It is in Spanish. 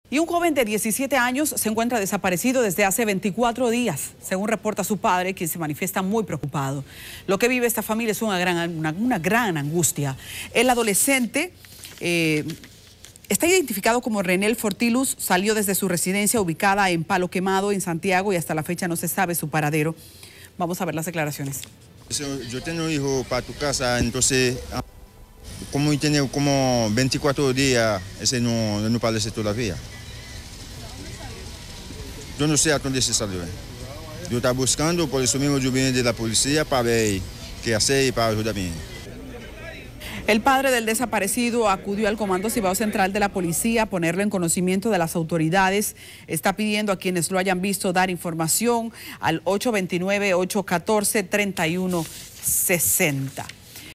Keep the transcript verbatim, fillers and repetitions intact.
Y un joven de diecisiete años se encuentra desaparecido desde hace veinticuatro días, según reporta su padre, quien se manifiesta muy preocupado. Lo que vive esta familia es una gran, una, una gran angustia. El adolescente eh, está identificado como Renel Fortilus, salió desde su residencia ubicada en Palo Quemado, en Santiago, y hasta la fecha no se sabe su paradero. Vamos a ver las declaraciones. Yo tengo un hijo para tu casa, entonces, como tiene como veinticuatro días, ese no, no aparece todavía. Yo no sé a dónde se salió. Yo estaba buscando, por eso mismo yo vine de la policía para ver qué hacer y para ayudarme. El padre del desaparecido acudió al Comando Cibao Central de la Policía a ponerlo en conocimiento de las autoridades. Está pidiendo a quienes lo hayan visto dar información al ocho dos nueve, ocho uno cuatro, tres uno seis cero.